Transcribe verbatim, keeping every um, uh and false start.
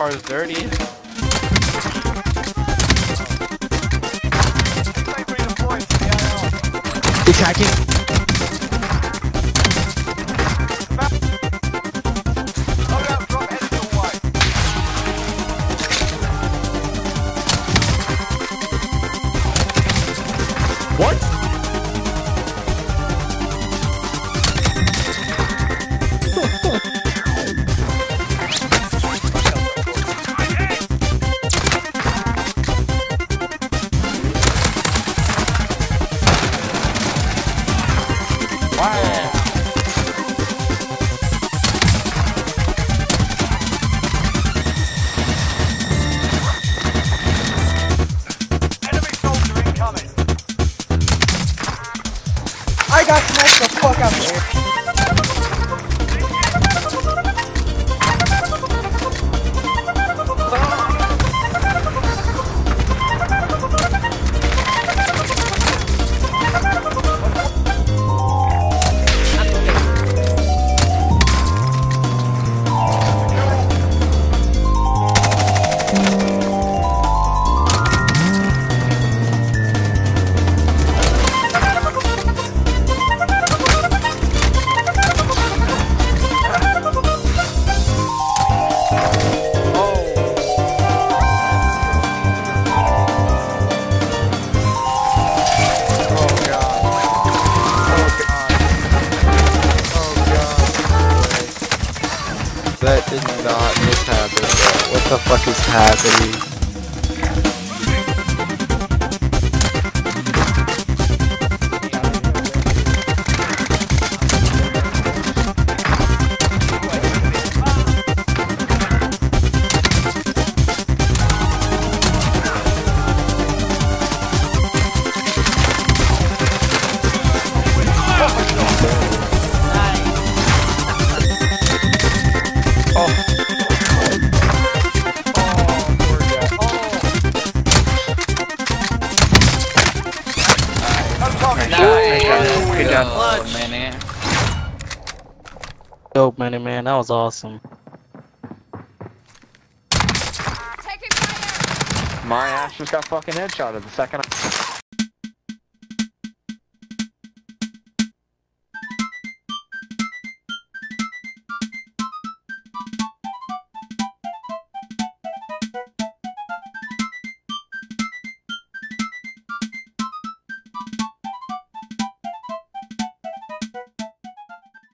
car's dirty. He's hacking. What? Wow. I got sniped the fuck out there. That did not just happen, bro. What the fuck is happening? Good job, Clutch. man. Dope, man, man. That was awesome. Taking fire! My ass just got fucking headshotted the second I